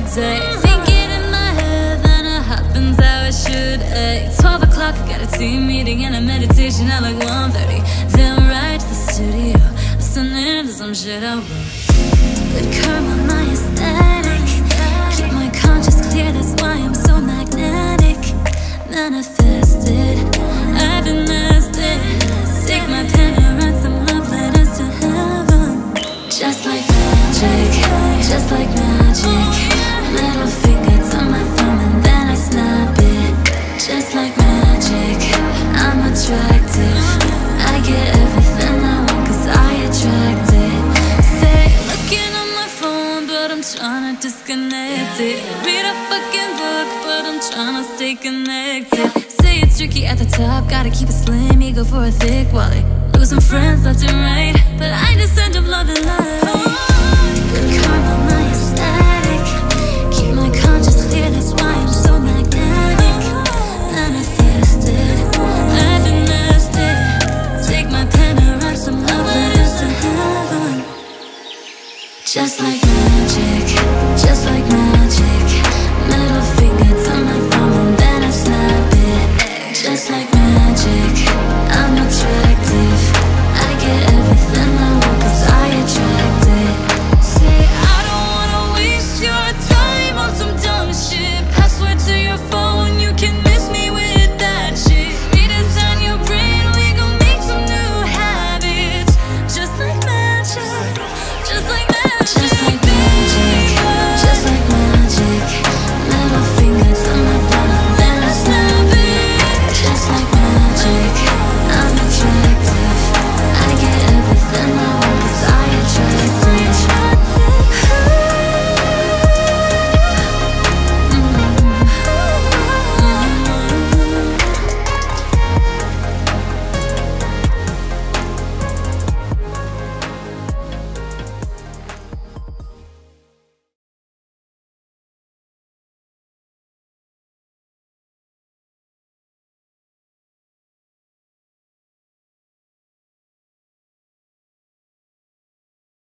day. Thinking in my head, then it happens how it should. 12 o'clock, I got a team meeting and a meditation at like 1:30. Then right to the studio, listening to some shit I wrote. Good karma, my aesthetic. Keep my conscience clear, that's why I'm so magnetic. Manifested, I've been nested. Take my pen and write some love letters to heaven. Just like magic, just like magic. Middle finger to my thumb and then I snap it. Just like magic, I'm attractive. I get everything I want cause I attract it. Say, looking on my phone but I'm tryna disconnect it. Read a fucking book but I'm tryna stay connected. Say it's tricky at the top, gotta keep it slim, ego for a thick wallet. Losing friends left and right, but I just end up loving life. Good karma, my aesthetic. Keep my conscience clear, that's why I'm so magnetic. Manifested, I've been nested. Take my pen and write some love letters to heaven. Just like